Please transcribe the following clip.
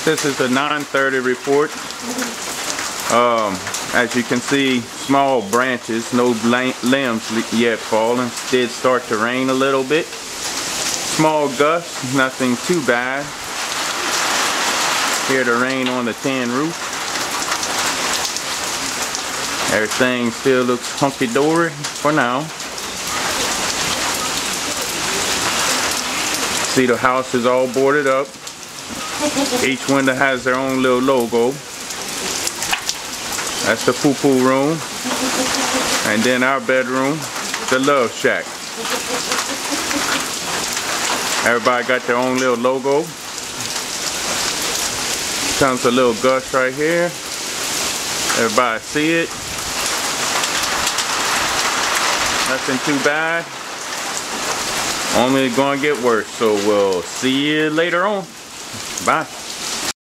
This is a 9:30 report. As you can see, small branches, no limbs yet falling. Did start to rain a little bit. Small gusts, nothing too bad. Hear the rain on the tin roof. Everything still looks hunky-dory for now. See, the house is all boarded up. Each window has their own little logo. That's the poo-poo room. And then our bedroom, the love shack. Everybody got their own little logo. Comes a little gust right here. Everybody see it. Nothing too bad. Only gonna get worse. So we'll see you later on. Bye.